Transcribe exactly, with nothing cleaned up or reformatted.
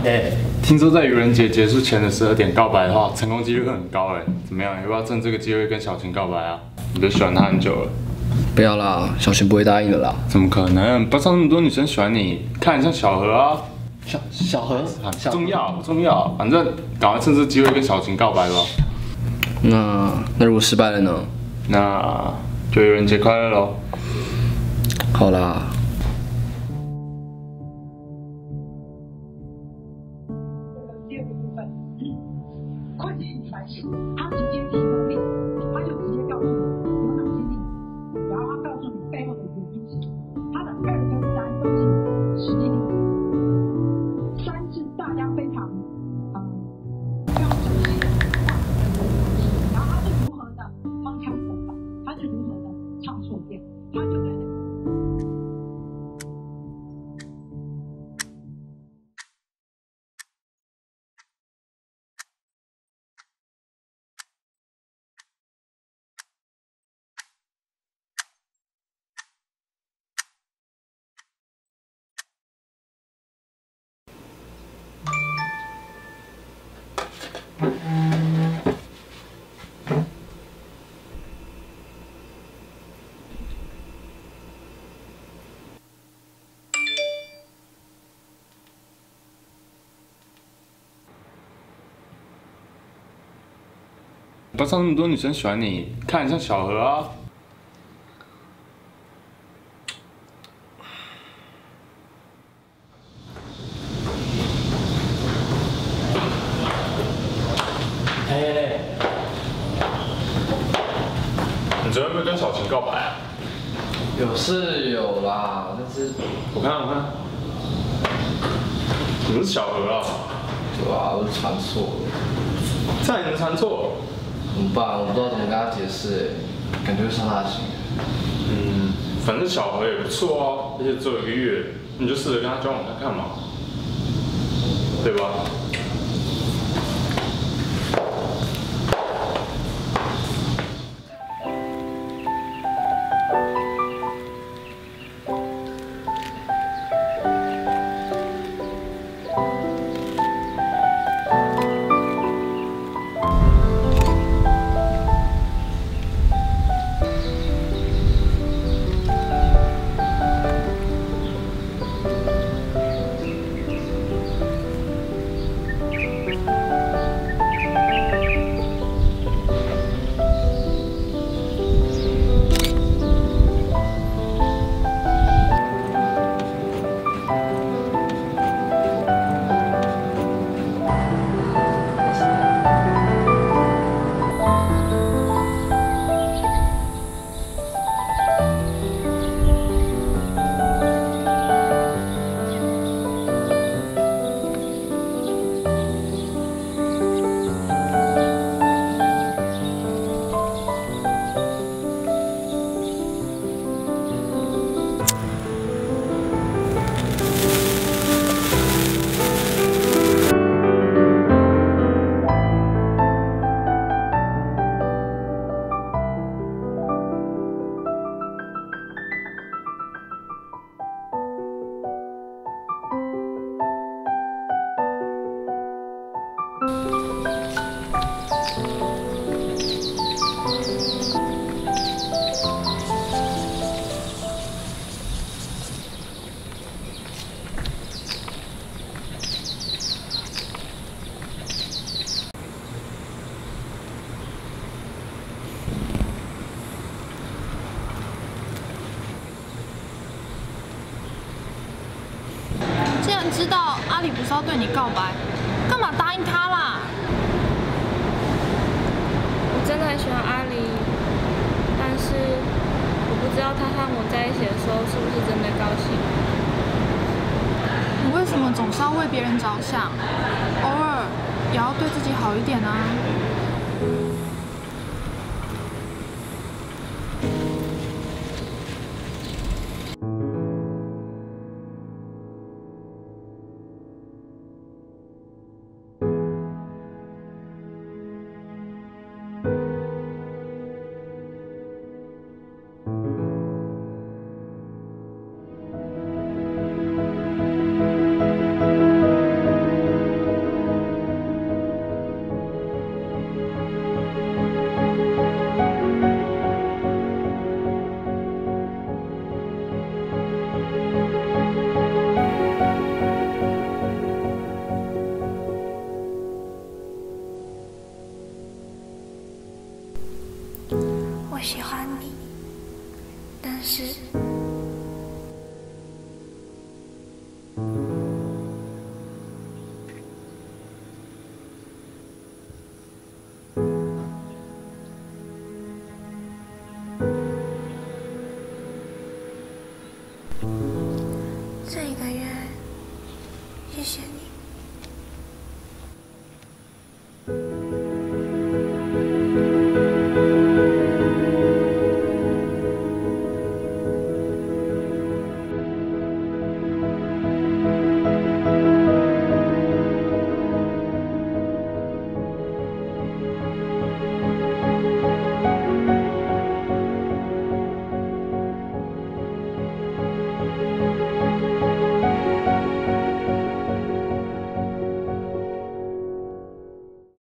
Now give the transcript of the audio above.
哎，听说在愚人节结束前的十二点告白的话，成功几率会很高哎。怎么样？要不要趁这个机会跟小晴告白啊？你都喜欢她很久了。 不要啦，小晴不会答应的啦。 怎么可能？班上那么多女生喜欢你，看你像小何啊。 小小何， 不重要不重要，反正赶快趁这机会跟小晴告白吧。 那那如果失败了呢？ 那就愚人节快乐喽。 好啦。 第二个部分，快点来写，他直接提供令，他就直接告诉你有哪些令，然后他告诉你背后的原因是什么。他的二跟三都是实际令，三是大家非常嗯非常熟悉的大的原因，然后他是如何的荒腔走板，他是如何的唱错调，他就在那里。 班上那么多女生喜欢你，看你像小何啊。 哎， 你昨天有没有跟小晴告白啊？ 有是有啦，但是我看我看，你不是小何啊？ 对啊，我传错了。 这样也能传错？ 怎么办？我不知道怎么跟他解释哎，感觉会伤他的心。 嗯，反正小何也不错啊，而且只有一个月，你就试着跟他交往看看嘛，对吧？ 既然知道阿里不是要对你告白，干嘛答应他啦？ 我真的很喜欢阿里，但是我不知道他和我在一起的时候是不是真的高兴。 你为什么总是要为别人着想？偶尔也要对自己好一点啊！ 事。这一个月，谢谢你。